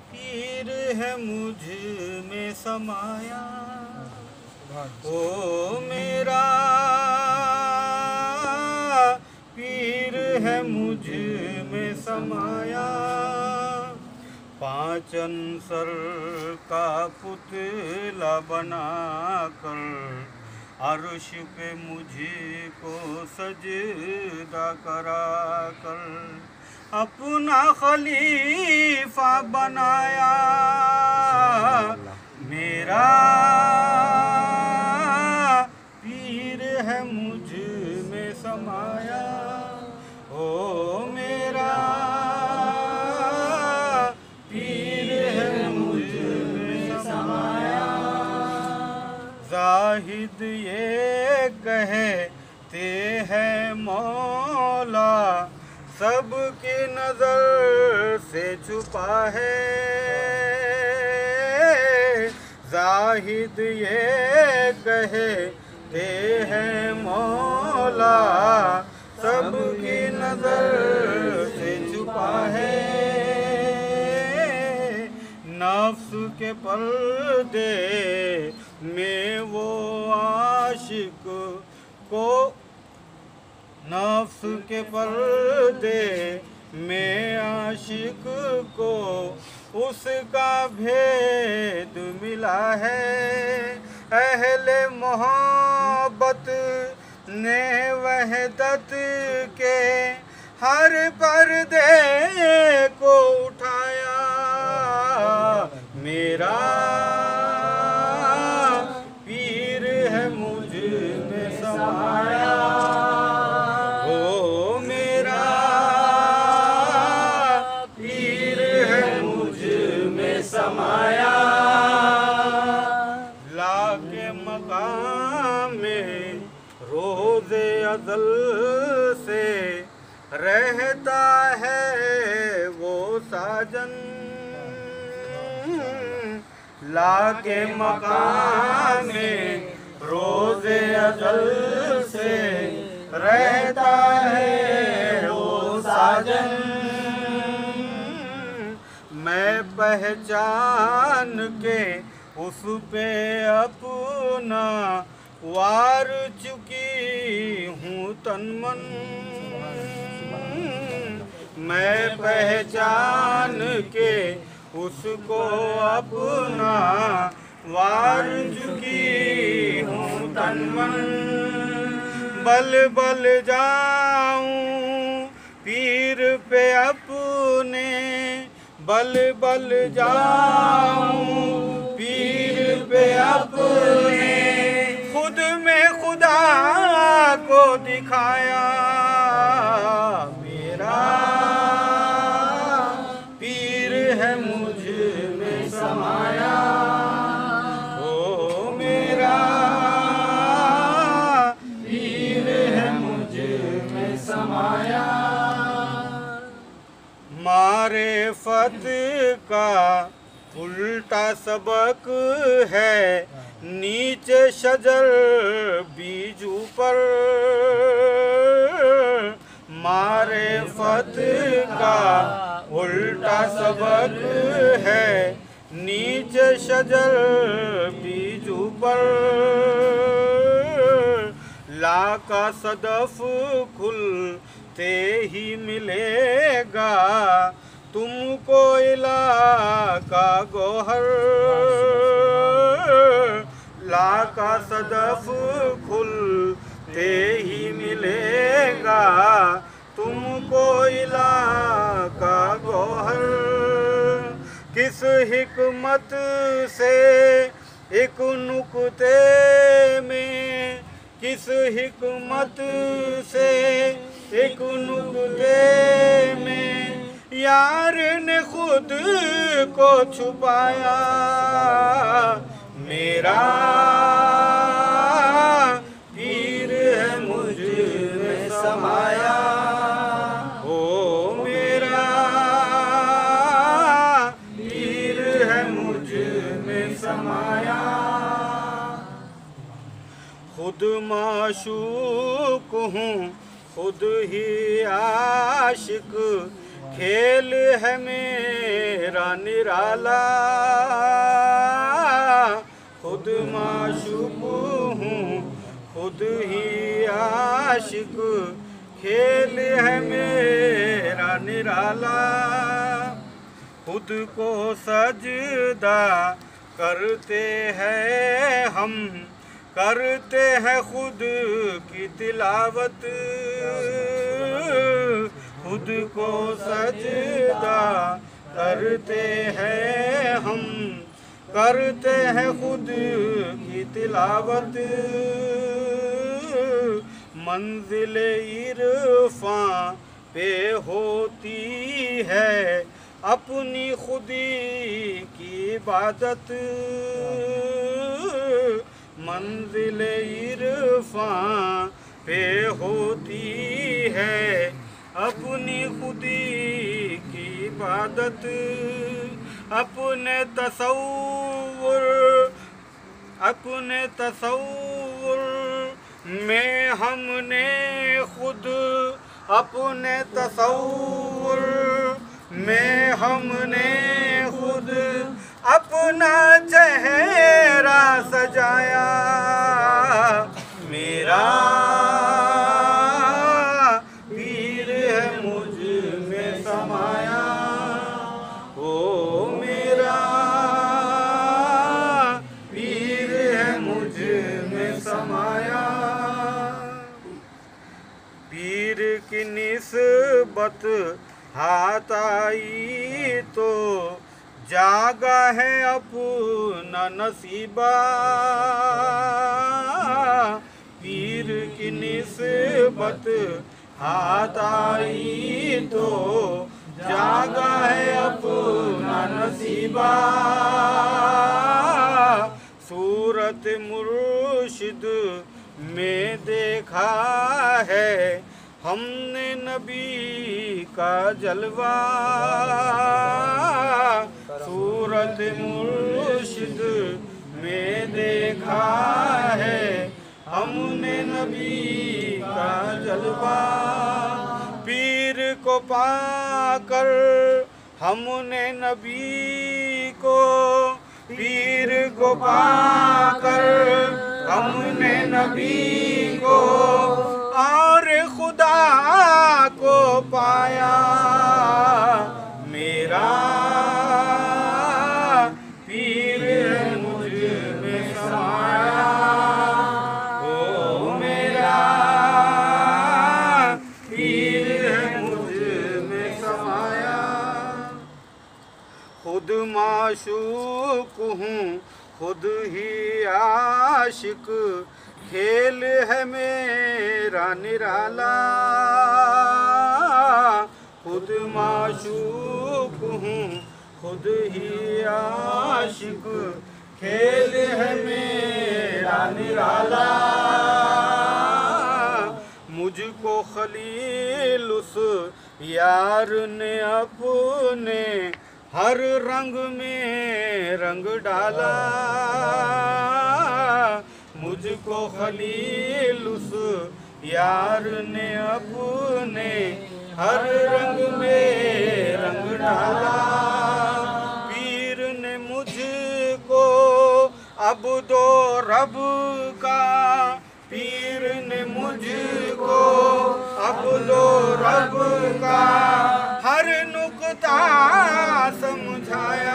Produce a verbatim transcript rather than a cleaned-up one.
पीर है मुझ में समाया, ओ मेरा पीर है मुझ में समाया। पाँच अंसर का पुतला बनाकर अर्श पे मुझको सजदा कराकर अपना खलीफा बनाया। मेरा पीर है मुझ में समाया, ओ मेरा पीर है मुझ में समाया। जाहिद ये कहते हैं मौला सबकी नजर से छुपा है। जाहिद ये कहते हैं मौला सबकी नजर से छुपा है। नफ्स के पर्दे में वो आशिक को, नफ्स के पर्दे में आशिक को उसका भेद मिला है। अहले मोहब्बत ने वहदत के हर पर्दे को उठाया। मेरा पीर है मुझ में समाया, ओ मेरा पीर है मुझ में समाया। लाके मकाम में रोज़े अज़ल से रहता है वो साजन। लाके मकाम में रोज़े अज़ल से रहता है वो साजन। मैं पहचान के उस पे अपना वार चुकी हूँ तन मन। मैं पहचान के उसको अपना वार चुकी हूँ तन मन। बल बल जाऊं पीर पे अपने, बल बल जाऊं पीर पे अपने, खुद में खुदा को दिखाया। मेरा पीर है मुझ में समाया, ओ मेरा पीर है मुझ में समाया। मारिफत का उल्टा सबक है नीचे शजर बीज ऊपर। मारिफत का उल्टा सबक है नीचे शजर बीज ऊपर। ला का सदफ खुलते ही मिलेगा तुमको इला का गोहर। ला का सदफ खुलते ही मिलेगा तुमको इला का गोहर। किस हिकमत से एक नुक्ते में, किस हिकमत से एक नुक्ते में यार ने खुद को छुपाया। मेरा पीर है मुझ में समाया, ओ मेरा पीर है मुझ में समाया। खुद माशूक हूँ खुद ही आशिक, खेल है मेरा निराला, खुद माशूक हूँ खुद ही आशिक, खेल है मेरा निराला। खुद को सजदा करते हैं हम, करते हैं खुद की तिलावत, खुद को सजदा करते हैं हम, करते हैं खुद की तिलावत। मंजिल इरफां पे होती है अपनी खुदी की इबादत, मंजिल इरफां पे होती है अपनी खुदी की इबादत। अपने तसव्वुर अपने तसव्वुर में हमने खुद, अपने तसव्वुर में हमने खुद अपना चेहरा सजाया। मेरा पीर है मुझ में समाया, ओ मेरा पीर है मुझ में समाया। पीर की निस्बत हाथ आई तो जागा है अपना नसीबा, पीर की निस्बत हाथ आई तो जागा है अपना नसीबा। सूरत मुर्शिद में देखा है हमने नबी का जलवा, सूरत मुर्शिद में देखा है हमने नबी का जलवा। पीर को पाकर हमने नबी को, पीर को पाकर हमने नबी को और खुदा को पाया। मेरा पीर है मुझ में समाया, ओ मेरा पीर है मुझ में समाया। खुद माशूक हूँ खुद ही आशिक, खेल है मेरा निराला। खुद माशूक हूँ खुद ही आशिक, खेल है मेरा निराला। मुझको खलील उस यार ने अपने हर रंग में रंग डाला, मुझको खलील उस यार ने अपने हर रंग में रंग डाला। पीर ने मुझको अब दो रब का, पीर ने मुझको अब दो रब का हर नुक्ता समझाया।